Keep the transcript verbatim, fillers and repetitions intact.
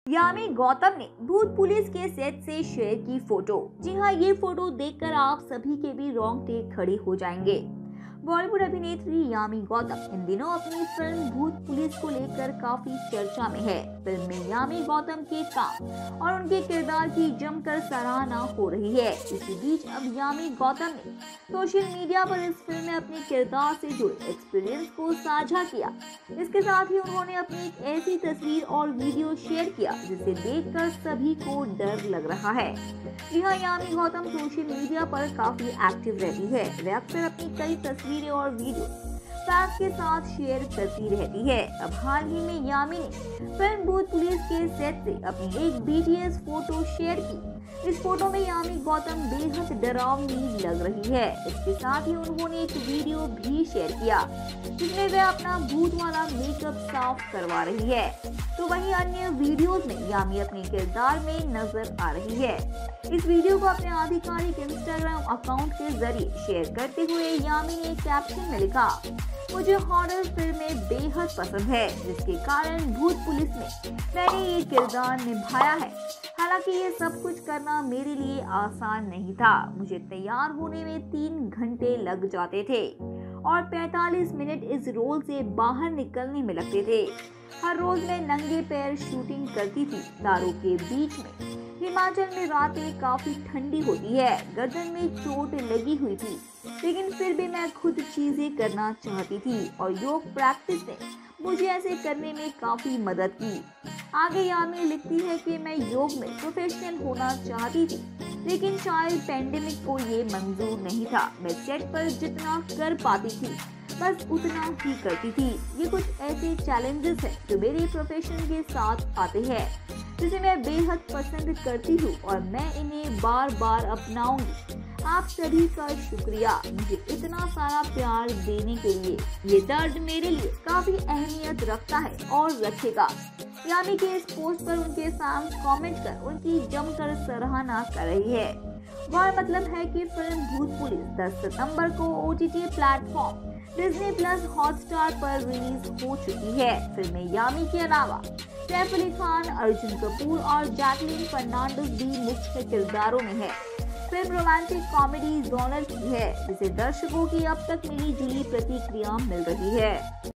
यामी गौतम ने भूत पुलिस के सेट से शेयर की फोटो। जी हाँ, ये फोटो देखकर आप सभी के भी रोंगटे खड़े हो जाएंगे। बॉलीवुड अभिनेत्री यामी गौतम इन दिनों अपनी फिल्म भूत पुलिस को लेकर काफी चर्चा में है। फिल्म में यामी गौतम के काम और उनके किरदार की जमकर सराहना हो रही है। इसी बीच अब यामी गौतम ने सोशल मीडिया पर इस फिल्म में अपने किरदार से जुड़े एक्सपीरियंस को साझा किया। इसके साथ ही उन्होंने अपनी एक ऐसी तस्वीर और वीडियो शेयर किया जिसे देखकर सभी को डर लग रहा है। जी हाँ, यामी गौतम सोशल मीडिया पर काफी एक्टिव रहती है। वे अक्सर अपनी कई तस्वीरें और वीडियो फैंस के साथ शेयर करती रहती है। अब हाल ही में यामी ने फिल्म भूत पुलिस के सेट से अपनी एक बीटीएस फोटो शेयर की। इस फोटो में यामी गौतम बेहद डरावनी लग रही है। इसके साथ ही उन्होंने एक वीडियो भी शेयर किया जिसमें वे अपना भूत वाला मेकअप साफ करवा रही है। तो वहीं अन्य वीडियोस में यामी अपने किरदार में नजर आ रही है। इस वीडियो को अपने आधिकारिक इंस्टाग्राम अकाउंट के जरिए शेयर करते हुए यामी ने कैप्शन में लिखा, मुझे हॉरर फिल्में बेहद पसंद है, जिसके कारण भूत पुलिस में मैंने ये किरदार निभाया है। हालांकि ये सब कुछ करना मेरे लिए आसान नहीं था। मुझे तैयार होने में तीन घंटे लग जाते थे और पैंतालीस मिनट इस रोल से बाहर निकलने में लगते थे। हर रोज मैं नंगे पैर शूटिंग करती थी तारों के बीच में। हिमाचल में रातें काफी ठंडी होती है। गर्दन में चोट लगी हुई थी, लेकिन फिर भी मैं खुद चीजें करना चाहती थी और योग प्रैक्टिस ने मुझे ऐसे करने में काफी मदद की। आगे यामी लिखती है कि मैं योग में प्रोफेशनल होना चाहती थी, लेकिन शायद पेंडेमिक को ये मंजूर नहीं था। मैं सेट पर जितना कर पाती थी बस उतना ही करती थी। ये कुछ ऐसे चैलेंजेस हैं जो मेरे प्रोफेशन के साथ आते हैं, जिसे मैं बेहद पसंद करती हूँ और मैं इन्हें बार बार अपनाऊंगी। आप सभी का शुक्रिया मुझे इतना सारा प्यार देने के लिए। ये दर्द मेरे लिए काफी अहमियत रखता है और रखेगा। यामी के इस पोस्ट पर उनके फैंस कमेंट कर उनकी जमकर सराहना कर रही है। वह मतलब है कि फिल्म भूत पुलिस दस सितंबर को OTT platform Disney plus Hotstar पर रिलीज हो चुकी है। फिल्म में यामी के अलावा सैफ अली खान, अर्जुन कपूर और जैकलीन फर्नांडिस भी मुख्य किरदारों में है। फिल्म रोमांटिक कॉमेडी जॉनर की है, जिसे दर्शकों की अब तक मिली जुली प्रतिक्रिया मिल रही है।